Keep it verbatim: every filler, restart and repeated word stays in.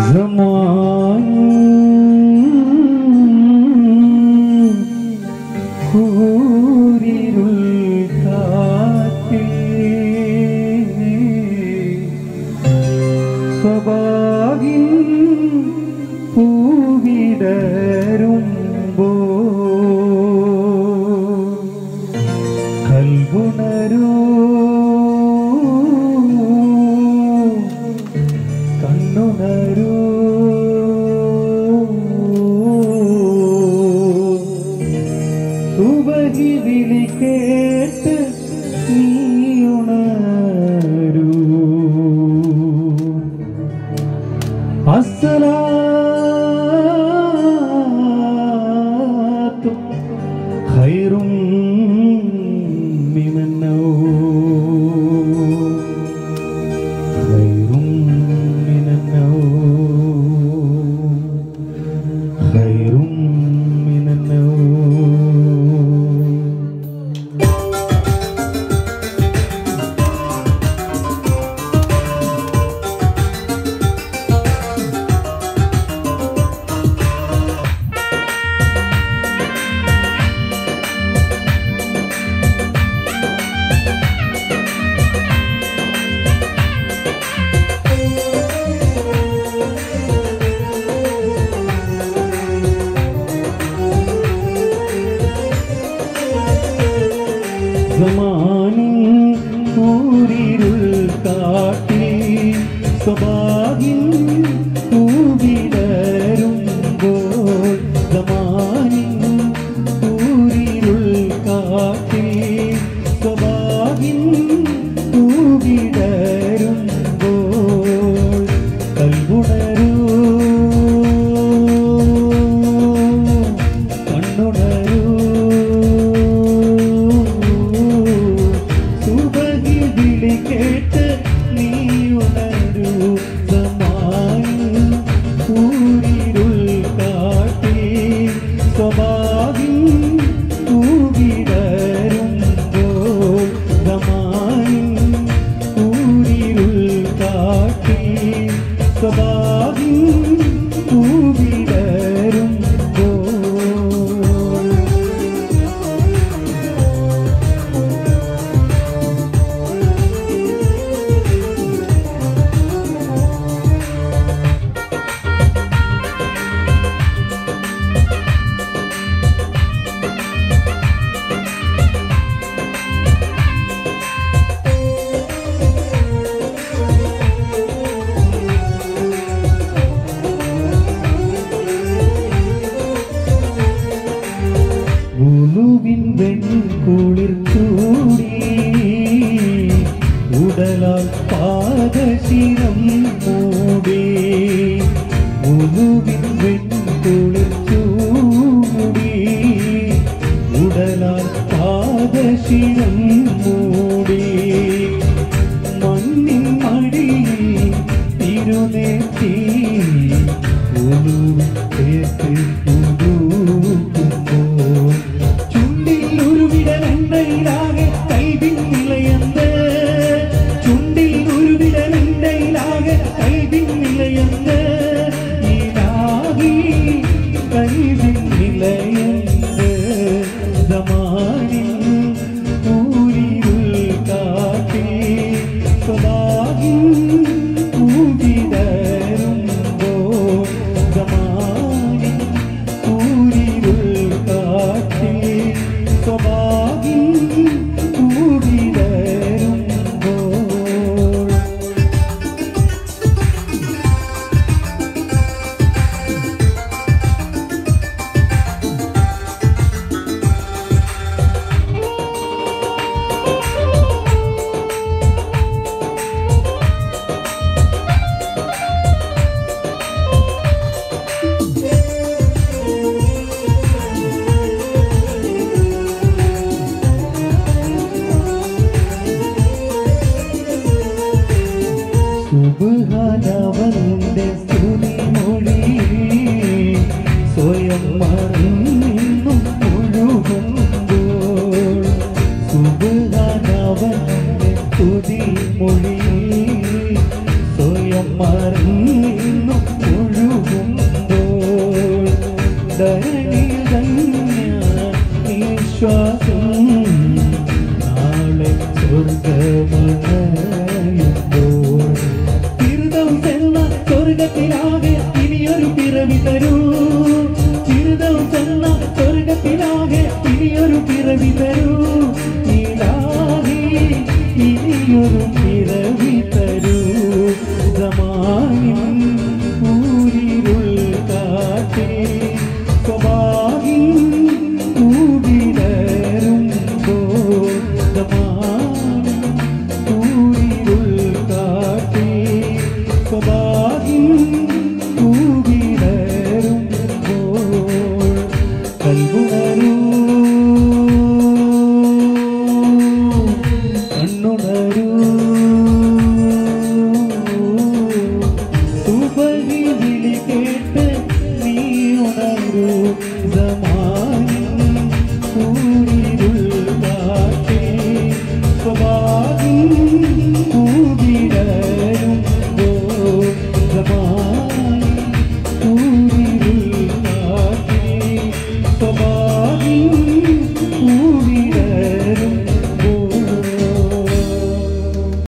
zaman കൂരിരുൾ കാട്ടിൽ സ്വഭാവിൻ പൂവിടരുമ്പോൾ കൽവുണരൂ കണ്ണുണരൂ സുബഹി വിളി കേട്ട് നീയുണരൂ അസ്സലാത്തു ഖൈറും മിനൻ നൗം ഖൈറും മിനൻ നൗം ഖൈറും മിനൻ നൗം. സമാനിൻ കൂരിരുൾ കാട്ടിൽ സ്വഭാവിൻ പൂവിടരുമ്പോൾ സമാനിൻ കൂരിരുൾ കാട്ടിൽ സ്വഭാവിൻ പൂവിടരുമ്പോൾ കൽവുണരൂ കണ്ണുണരൂ കേട്ട് നീയുണരൂ സമാനിൻ കൂരിരുൾ കാട്ടിൽ സ്വഭാവിൻ പൂവിടരുമ്പോൾ സമാനിൻ കൂരിരുൾ കാട്ടിൽ സ്വഭാവിൻ പൂവിടരുമ്പോൾ ഉലുവിൻ വെൺകുളിർ ചൂടി ഉടലാൽ പാദശിരം മൂടി ഉലുവിൻ വെൺകുളിർ ചൂടി ഉടലാൽ പാദശിരം മൂടി മണ്ണിൻ മടിയിൽ തിരുനെറ്റി ഉലുവിൻ കേട്ട് ചുണ്ടിൽ ഉരുവിടലെണ്ണയിലാകെ കൈവിൻ നിലയന്ത് ചുണ്ടിൽ ഉരുവിടലെണ്ണയിലാകെ കൈവിൻ നിലയന്ത് ഈലാകി കൈവിൻ നിലയന്ത് സമാനിൻ കൂരിരുൾ കാട്ടിൽ സ്വഭാവിൻ പൂവിടരുമ്പോൾ സമാനിൻ സ്വർഗത്തിലാകെ ഇനിയൊരു പിറവി തരൂ ചിരിതവും തന്ന സ്വർഗത്തിലാകെ ഇനിയൊരു പിറവി തരൂ ഇലാഹി ഇനിയൊരു പിറവി തരൂ സമാനിൻ ഊരിരുൾ കാറ്റേ സ്വഭാവിൻ ൂടിടരുമ്പോ സമാനിൻ ഊരിരുൾ കാറ്റേ സ്വഭാവിൻ ൂടിടരുമ്പോൾ കൽവുണരൂ കണ്ണുണരൂ സുബഹി വിളി കേട്ട് നീ ഉണരൂ സമാനിൻ ഊരിരുൾ കാറ്റേ സ്വഭാവിൻ ൂടിടരുമ്പോ സമാനിൻ ഊരിരുൾ കാറ്റേ സ്വഭാ